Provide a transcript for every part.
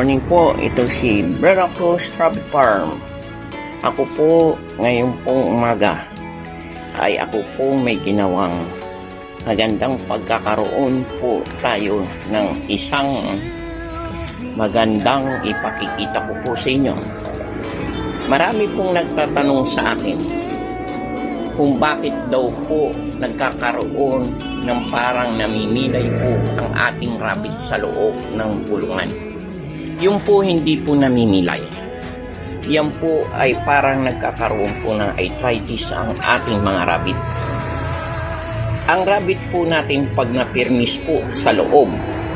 morning po, ito si Veracruz Rabbit Farm. Ako po, ngayon pong umaga, ay ako po may ginawang magandang pagkakaroon po tayo ng isang magandang ipakikita ko po sa inyo. Marami pong nagtatanong sa akin kung bakit daw po nagkakaroon ng parang namimilay po ang ating rabbit sa loob ng kulungan. Yung po hindi po namimilay. Yan po ay parang nagkakaroon po ng arthritis ang ating mga rabbit. Ang rabbit po natin pag napirmis po sa loob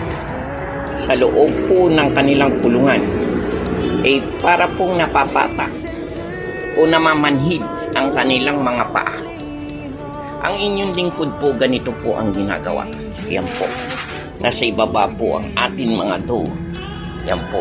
po ng kanilang kulungan, ay para pong napapatak o namamanhid ang kanilang mga paa. Ang inyong lingkod po, ganito po ang ginagawa. Yan po. Nasa ibaba po ang ating mga toe. Yan po.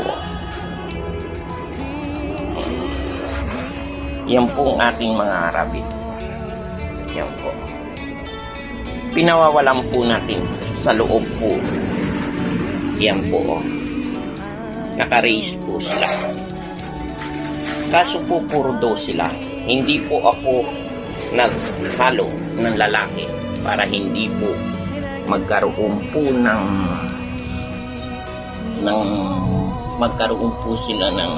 Yan po ang ating mga rabbit. Yan po. Pinawawalan po natin sa loob po. Yan po. Naka-raise po sila. Kaso po puro daw sila. Hindi po ako naghalo ng lalaki para hindi po magkaroon po magkaroon po sila ng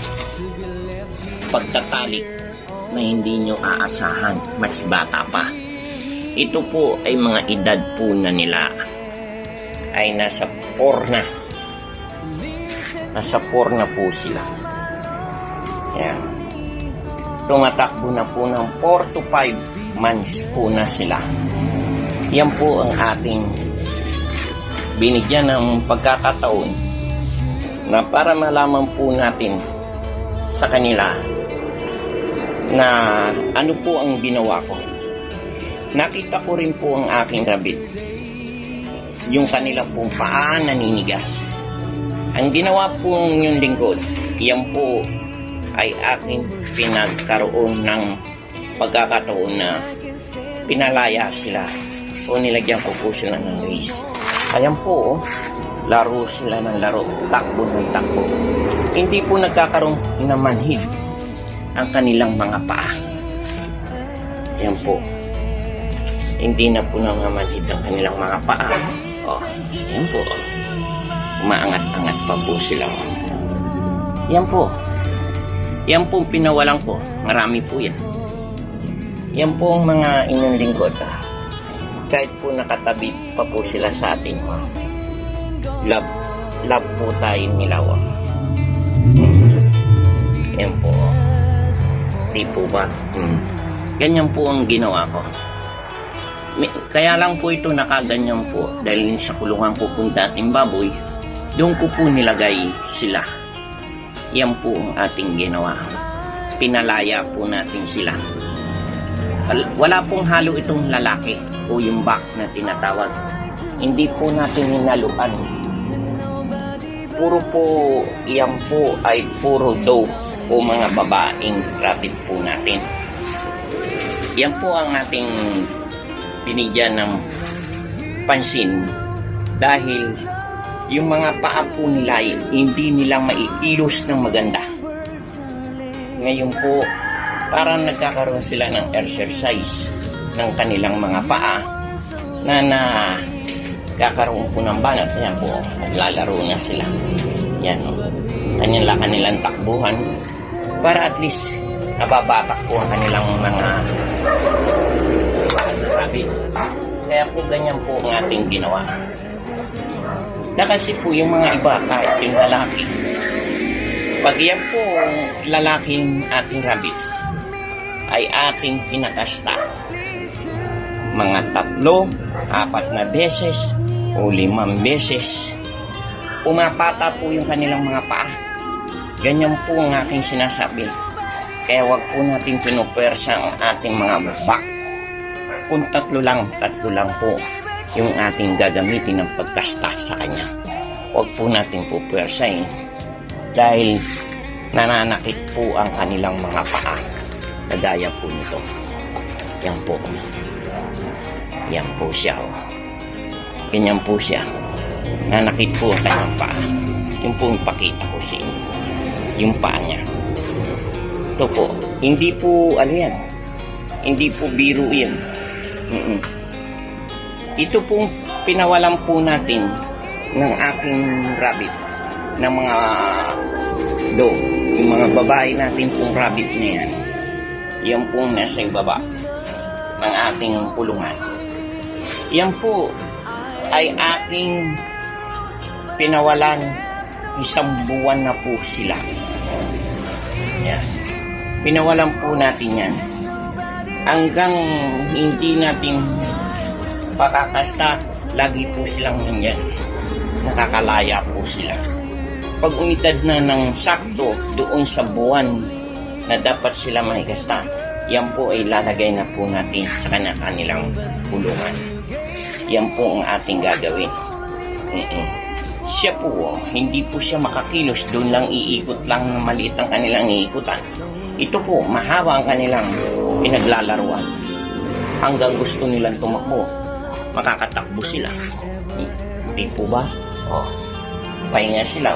pagtatalik na hindi nyo aasahan, mas bata pa. Ito po ay mga edad po na nila ay nasa 4 na. Nasa 4 na po sila. Yan. Tumatakbo na po ng 4 to 5 months po na sila. Yan po ang ating binigyan ng pagkakataon na para malaman po natin sa kanila na ano po ang ginawa ko. Nakita ko rin po ang aking rabbit. Yung kanila pong paa naninigas. Ang ginawa po yung lingkod, yan po ay aking pinagkaroon ng pagkakataon na pinalaya sila o nilagyan ko po sila ng race. Ayan po, laro sila ng laro, takbo ng takbo. Hindi po nagkakaroon ng manhid ang kanilang mga paa. Ayan po. Hindi na po nangamanhid ang kanilang mga paa. O, ayan po. Umaangat-angat pa po sila. Ayan po. Yan pong pinawalan ko. Marami po yan. Yan pong mga inyong lingkod. Kahit po nakatabi pa po sila sa atin. Love po tayo nilaw. Yan po. Di po ba? Ganyan po ang ginawa ko. Kaya lang po ito nakaganyan po. Dahil sa kulungan ko po dating baboy, doon ko po nilagay sila. Yan po ang ating ginawa. Pinalaya po natin sila. Wala pong halo itong lalaki o yung back na tinatawag. Hindi po natin hinaluan. Puro po, yan po ay puro doe o mga babaeng rabbit po natin. Yan po ang ating binigyan ng pansin dahil yung mga paa po nila hindi nila maikilos ng maganda. Ngayon po, parang nagkakaroon sila ng exercise ng kanilang mga paa na kakaroon po ng banat. Ayan po, naglalaro na sila. Yan, kanilang takbuhan para at least nababatak po ang kanilang mga rabbit. Kaya po ganyan po ang ating ginawa. Na kasi po yung mga iba, kahit yung lalaki, pag yan po lalaking ating rabbit ay ating pinakasta mga 3, 4 na beses o 5 beses pumapata po yung kanilang mga paa. Ganyan po ang aking sinasabi. Kaya wag po natin pinupersa ang ating mga back. Kung 3 lang po yung ating gagamitin ng pagkasta sa kanya. Huwag po natin po puwersahin dahil nananakit po ang kanilang mga paa. Kagaya po nito. Yan po. Yan po siya. Ganyan po siya. Nanakit po ang kanyang paa. Yung pong pakita ko sa inyo. Yung paa niya. Ito po. Hindi po, ano yan. Hindi po biro yan. Ito pong pinawalan po natin ng aking rabbit. Ng mga dog. Yung mga babae natin pong rabbit na yan. Yan pong nasa ibaba ng ating pulungan. Yan po ay aking pinawalan. Isang buwan na po sila. Yan. Pinawalan po natin yan. Hanggang hindi natin pakakasta, lagi po silang nandyan. Nakakalaya po sila. Pag umidad na ng sakto doon sa buwan na dapat sila makikasta, yan po ay lalagay na po natin sa kanilang pulungan. Yan po ang ating gagawin. Siya po, hindi po siya makakilos. Doon lang iikot lang na maliit ang kanilang iikutan. Ito po, mahaba ang kanilang pinaglalaruan. Hanggang gusto nilang tumakbo, makakatakbo sila. Hindi po ba? Pahinga sila.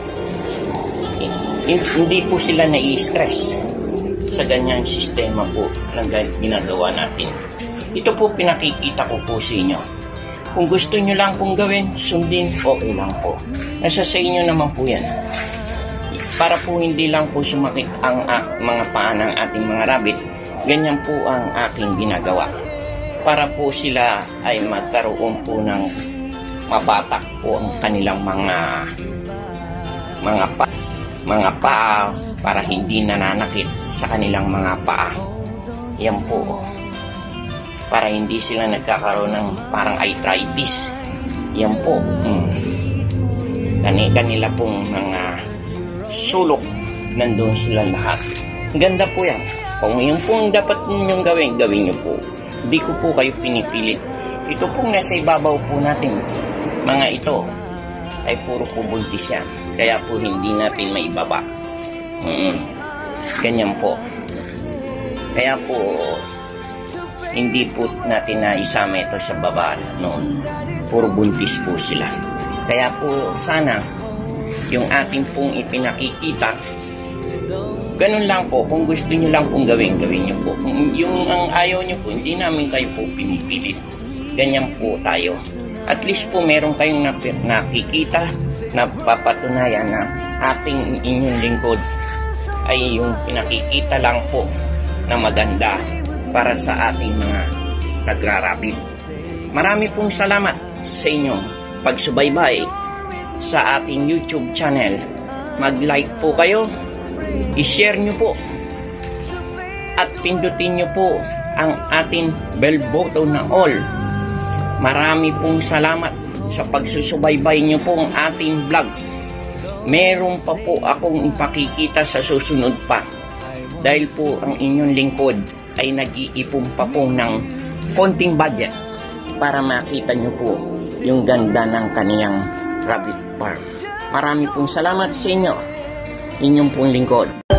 Hindi po sila nai-stress sa ganyang sistema po ng ginagawa natin. Ito po pinakikita ko po sa inyo. Kung gusto nyo lang pong gawin, sundin, okay lang po. Nasa sa inyo naman po yan. Para po hindi lang po sumakit ang mga paa ng ating mga rabbit, ganyan po ang aking ginagawa. Para po sila ay magkaroon po ng mabatak po ang kanilang mga paa para hindi nananakit sa kanilang mga paa. Yan po. Para hindi sila nagkakaroon ng parang arthritis. Yan po. Kanila pong mga sulok, nandun sila lahat. Ganda po yan. Kung yun pong dapat ninyong gawin, gawin nyo po. Hindi ko po kayo pinipilit. Ito pong nasa ibabaw po natin. Mga ito ay puro po buntis yan. Kaya po hindi natin maibaba. Ganyan po. Kaya po hindi po natin na isama ito sa baba noon. Puro buntis po sila. Kaya po sana yung ating pong ipinakikita, ganun lang po. Kung gusto nyo lang pong gawin, gawin nyo po. Yung ang ayaw nyo po, hindi namin kayo po pinipilit. Ganyan po tayo. At least po meron kayong nakikita na papatunayan na ating inyong lingkod ay yung pinakikita lang po na maganda para sa ating mga nagrarabit. Marami pong salamat sa inyong pagsubaybay sa ating YouTube channel. Mag-like po kayo, i-share nyo po, at pindutin nyo po ang ating bell button na all. Marami pong salamat sa pagsusubaybay nyo po ang ating vlog. Meron pa po akong ipakikita sa susunod pa. Dahil po ang inyong lingkod ay nag-iipon pa po ng konting budget para makita nyo po yung ganda ng kaniyang rabbit farm. Marami pong salamat sa inyo. Inyong pong lingkod.